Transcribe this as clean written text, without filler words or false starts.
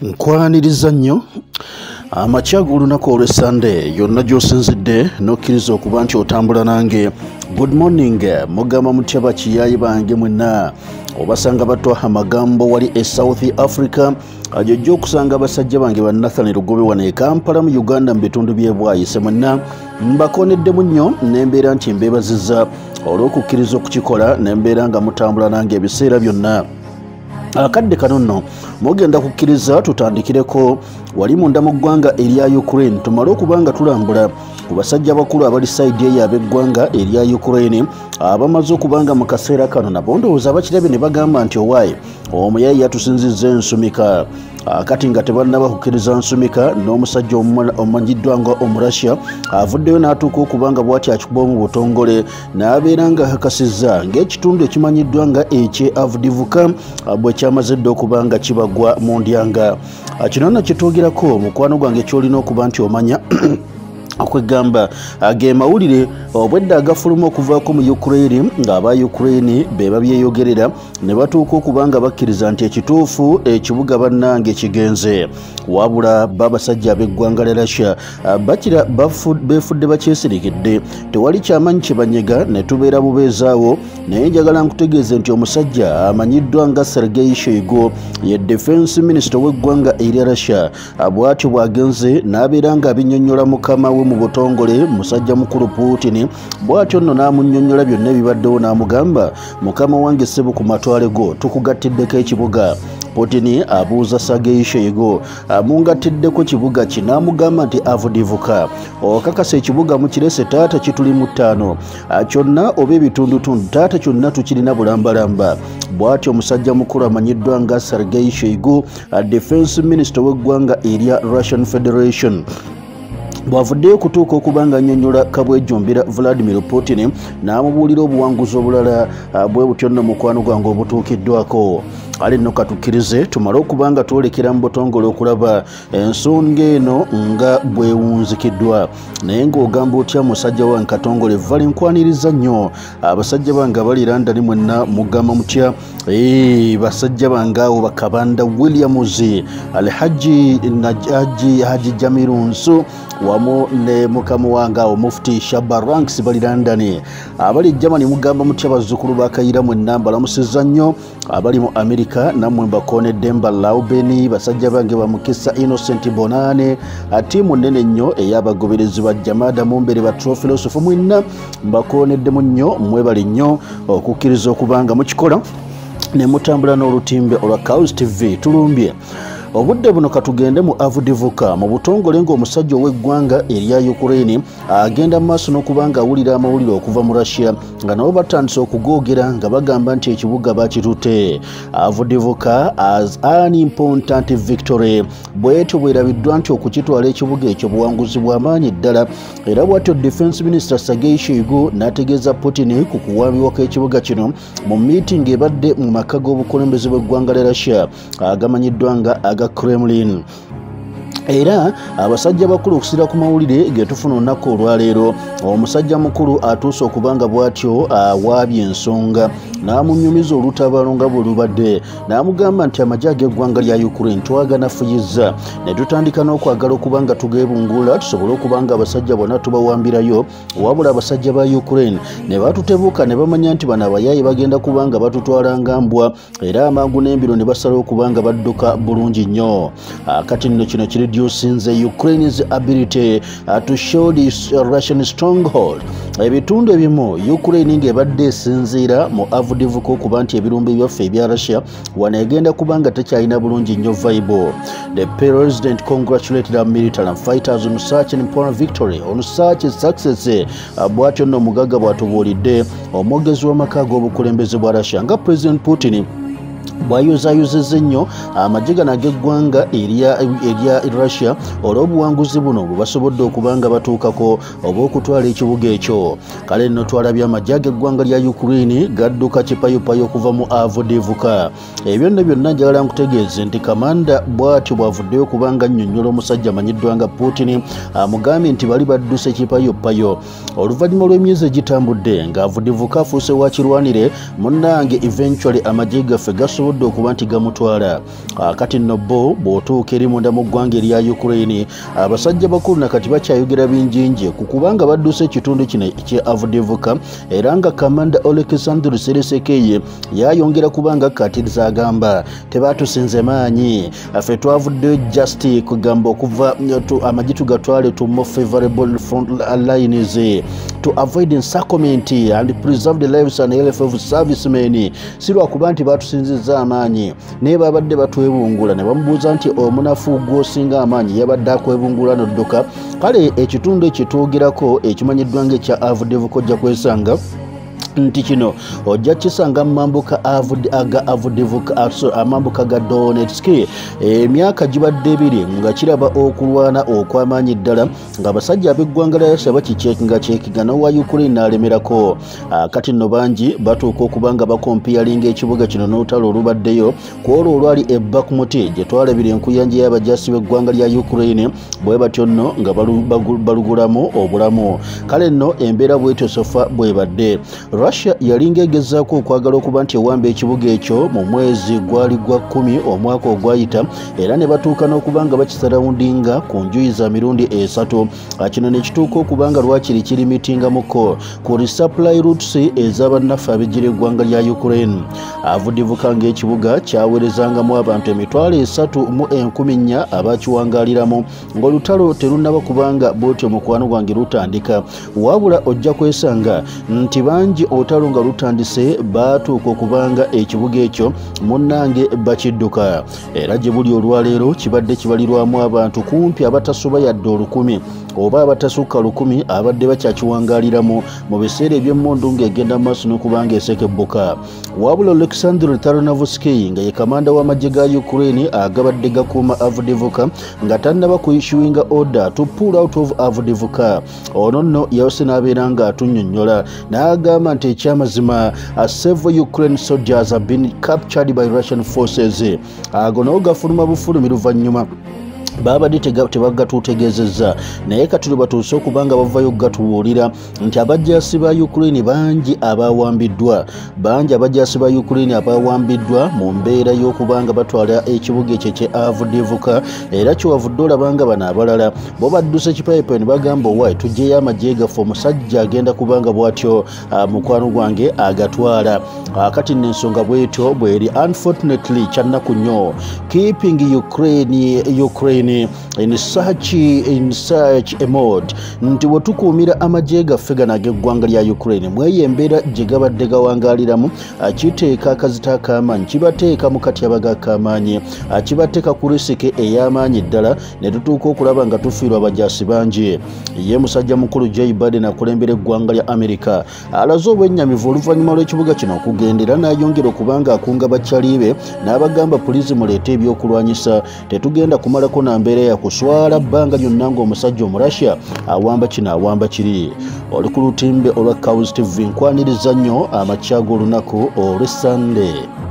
Nkwaniriza nnyo amakya g'olunaku olw'Essande yonna gy'osinzidde n'okkiriza okuba nti otambula nange. Good morning, mugamba mutya bakiyaayi bange mwenna obasanga batwa amagambo wali e South Africa ajojja okusanga abasajja bange ba Nathan Lugobe wano e Kampala mu Uganda mu bitundu by'e Bwayise mwenna mbakoneddemu nnyo n'embeera nti mbeebazizza olw'okukkiriza okukikola n'embeera nga mutambula nange ebiseera byonna. Akadde kano nno mugenda kukkiriza tutandikireko wali munda mu ggwanga erya Ukraine tumale okuba nga tulambula ku basajja bakulu abali sayidi eyo ab'eggwanga erya Ukraine abamaze okubanga mu kaseera kano nabo ndowooza bakirabye ne bagamba nti owaaye omuyayi yatusinzizza ensumika kati nga tebannaba kukkiriza nsumika n'omusajja omanyiddwa nga Omurussia avuddeyo n'atuuka okubanga bw'ati akikuba mu Butongole n'abeera nga akakasizza ng'ekitundu ekimanyiddwa nga ekye Avdiivka bwe kyamaze dda okuba nga kibagwa mu ndyanga. Kino nno kitwogerako mukwano gwange ky'olina okuba nti omanya okwegamba ge mawulire obwedda agafuluma okuvaako mu Ukraine ng'aba Ukraine be babyeyogerera ne batuuka okuba nga bakkiriza nti ekituufu ekibuga bannange kigenze wabula babasajja ab'eggwanga lya Russia bakira beefudde bakyesirikidde tewali kyamanyi kye banyega ne tubeera bubeezaawo naye njagala nkutegeeze nti omusajja amanyiddwa nga Sergei Shoigu ye defense minister w'eggwanga erya Russia bw'atyo bw'agenze n'abeera nga abinnyonnyola mukama we mu Butongole musajja mukulu Putin bw'atyo nno n'amunnyonnyola byonna ebibaddewo n'amugamba mukama wange ssebo ku matwale go tukugattiddeko ekibuga. Putin abuuza Sergei Shoigu amungattiddeko kibuga ki n'amugamba nti Avdiivka okakasa ekibuga mukirese taata kituli mu Ttaano kyonna oba ebitundutundu taata kyonna tukirina bulambalamba. Bw'atyo omusajja mukulu amanyiddwa nga Sergei Shoigu defense minister w'eggwanga erya Russian Federation bw'avuddeyo kutuuka okubanga annyonnyola kabwejjumbira Vladimir Putin n'amubuulira obuwanguzi obulala bwe butyo nno mukwano gwange obutuukiddwako. Ale nno katukkirize tumale okubanga twolekera mu Butongole okulaba ensonga eno nga bwewunzikiddwa naye ng'ogamba otya musajja wange Katongole vale nkwaniriza nnyo abasajja bange abali London mwenna mugamba mutya basajja bange awo bakabanda Williams Alhaji Haji Jamiru Nsu wamu ne mukama wange awo Mufti Shabaranks bali London abali Germany mugamba mutya bazzukulu bakayira mwenna mbalamusizza nnyo abali mu America namwe mbakonedde mbalaubeni basajja bange bamukisa Innocent Bonane atiimu nnene nnyo ey'abagoberezi ba Jamada Mumbere ba Trofilosofu mwenna mbakoneddemu nnyo mwebali nnyo okukkiriza okubanga mukikola ne mutambula n'olutimbe olwa Kals TV tulumbye. Obudde buno katugende mu Avdiivka mu Butongole ng'omusajja ow'eggwanga erya Ukraine agenda mu maaso n'okubanga awulira amawulire okuva mu Russia nga nabo batandise okugoogera nga bagamba nti ekibuga bakitutte. Avdiivka as an important victory bw'etyo bwerabiddwa nti okukitwala ekibuga ekyo buwanguzi bw'amaanyi ddala era bw'atyo defense minister Sergei Shoigu n'ategeeza Putin ku kuwambibwako ekibuga kino mu meeting ebadde mu maka g'obukulembeze bw'eggwanga lya Russia agamanyiddwa nga Kremlin. Era abasajja bakulu okusira ku mawulire getufuna olunaku olwaleero omusajja mukulu atuuse okubanga bw'atyo awaabye ensonga n'amunyumiza olutabaalo nga bwe lubadde n'amugamba nti amagye ag'eggwanga lya Ukraine twaganafuyizza ne tutandika n'okwagala okubanga tugeebungula tusobole okubanga abasajja bonna tubawambirayo wabula abasajja ba Ukraine ne batutebuuka ne bamanya nti bano abayaayi bagenda kubanga batutwala nga mbwa era amangu n'embiro ne basalawo okubanga badduka bulungi nnyo. Kati nno kino kiri reducing Ukraine's ability to show this Russian stronghold. Ebitundu ebimu Ukraine ng'ebadde esinziira mu Avdiivka okuba nti ebirumbe byaffe ebya Russia wano egenda kubanga tekyalina bulungi nnyo vibe. The president congratulated our military and fighters on such an important victory, on such a success. Bw'atyo nno omugagga bw'atubuulidde omwogezi w'amaka ag'obukulembeze bwa Russia nga President Putin bwayozayozezza ennyo amagye gano ag'eggwanga erya Russia olw'obuwanguzi buno bwe basobodde okubanga batuukako oba okutwala ekibuga ekyo. Kale nno twalabye amagye ag'eggwanga lya Ukraine gadduka kipayopayo okuva mu Avdiivka. Ebyo nno byonna njagala nkutegeeze nti kamanda bw'atyo bw'avuddeyo okubanga annyonnyola omusajja amanyiddwa nga Putin amugambye nti bali badduse kipayopayo oluvannyuma lw'emyezi egitambudde nga Avdiivka afuuse wakirwanire munnange eventually amagye gaffe gasobodde gasobodde okuba nti gamutwala. Kati nno bo bw'otuuka eri munda mu ggwanga erya Ukraine, abasajja bakulu nakati bakyayogera bingingi ku kubanga badduse ekitundu kino ekya Avdiivka, era nga Kamanda Oleksandr Seresekeye yayongera kubanga akkatiriza agamba tebatusinze maanyi, ffe twavuddeyo just kugamba okuva amagi tugatwale to more favorable front lines to avoid encirclement and preserve the lives and health of servicemen. Si lwakuba nti batusinzizza amaanyi naye babadde batwebungula ne bamubuuza nti omunafu gw'osinga amaanyi yabadde akwebungula n'odduka. Kale ekitundu ekitwogerako ekimanyiddwa ng'ekya Avdiivka ojja kwesanga nti kino ojja kisanga amambuka aga Avdiivka amambuka ga Donetsk. Emyaka gibadde ebiri nga kiraba okulwana okw'amaanyi ddala ng'abasajja ab'eggwanga lya Russia bakiceekinga n'owa Ukraine alemerako. Kati nno bangi batuuka okuba nga bakompiyalinga ekibuga kino n'olutalo olubaddeyo ku olwo olwali e Bakhmut gye twalabira enkuyanja y'abajaasi b'eggwanga lya Ukraine bwe batyo nno nga balugulamu obulamu. Kale nno embeera bwetyo sofa bwebadde. Russia yalinga egezaako okwagala okuba nti ewamba ekibuga ekyo mu mwezi gwali gwa 10 omwaka ogwayita, era ne batuuka n'okuba nga bakisarawundinga ku njuyi za mirundi 3. Kino ne kituuka okuba nga lwakiri kirimitingamuko ku resupply routes ez'abannaffe ab'eggye eggwanga lya Ukraine. Avdiivka ng'ekibuga kyaweerezangamu abantu emitwalo 3,400 abakiwangaaliramu ng'olutalo terunnaba kubanga bw'otyo mukwano gwange lutandika, wabula ojja kwesanga nti bangi olutalo nga lutandise batuuka okubanga ekibuga ekyo munnange bakidduka. Era gye buli olwaleero kibadde kibalirwamu abantu kumpi abatasoba yadde 1,000 oba abatasukka 1,000 abadde bakyakiwangaaliramu mu biseera eby'emmundu ng'egenda mu maaso n'okubanga esekebbuka. Wabula Oleksandr Ttaano nga ye kamanda w'amagye ga Ukraine agabadde gakuuma Avdiivka nga tannaba kuissuinga order to pull out of Avdiivka. Ono nno yawuse n'abeera nga atunnyonnyola n'agamba nti ekyamazima several Ukraine soldiers have been captured by Russian forces. Ago nago gafuluma bufulumi luvannyuma babadde tebagatutegeezezza, naye kati lwe batuuse okubanga bavayo gatubuulira nti abajaasi ba Ukraine bangi abawambiddwa mu mbeera y'okubanga batwala ekibuga ekyo kye Avdiivka, era kyewavudde olabanga bano abalala bo badduse ekipayipa ne bagamba owaye tuggyeyo amagye gaffe, omusajja agenda kubanga bw'atyo mukwano gwange agatwala. Kati n'ensonga bw'etyo bw'eri unfortunately kyannaku nnyo keeping Ukraine in such a mode nti wetukuumira amagye gaffe gano ag'eggwanga lya Ukraine mweyo embeera gye gabadde gawangaaliramu, kiteeka akazita ak'amaanyi, kibateeka mu katyabaga ak'amaanyi, kibateeka ku risiki ey'amaanyi ddala ne tutuuka okulaba nga tufiirwa abajaasi bangi. Ye musajja mukulu Joe Biden akulembera eggwanga lya America alaze obwennyamivu oluvannyuma lw'ekibuga kino okugendera n'ayongera okubanga akunga bakyaliibe n'abagamba poliisi muleete ebyokulwanyisa, tetugenda kumalako na mbeera ya kuswala bbanga lyonna ng'omusajja Omurussia awamba kino awamba kiri. Oli ku lutimbe olwa Kals TV nkwaniriza nnyo amakya g'olunaku olw'Essande.